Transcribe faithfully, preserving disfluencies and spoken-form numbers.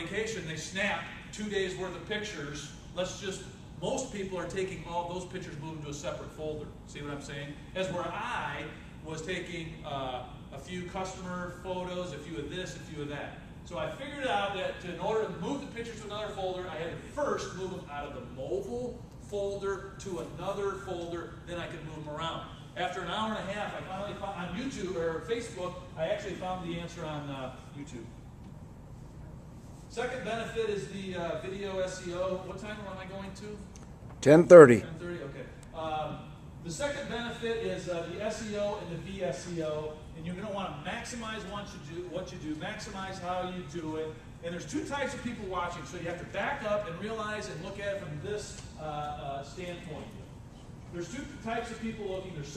vacation, they snap two days worth of pictures. Let's just, most people are taking all those pictures, moving to a separate folder. See what I'm saying? As where I was taking uh, a few customer photos, a few of this, a few of that. So I figured out that to, in order to move the pictures to another folder, I had to first move them out of the mobile folder to another folder, then I could move them around. After an hour and a half, I finally found on YouTube or Facebook, I actually found the answer on uh, YouTube. Second benefit is the uh, video S E O. What time am I going to? ten thirty. ten thirty, okay. Um, the second benefit is uh, the S E O and the V S E O. And you're going to want to maximize what you do, what you do, maximize how you do it. And there's two types of people watching, so you have to back up and realize and look at it from this uh, uh, standpoint. There's two types of people looking. There's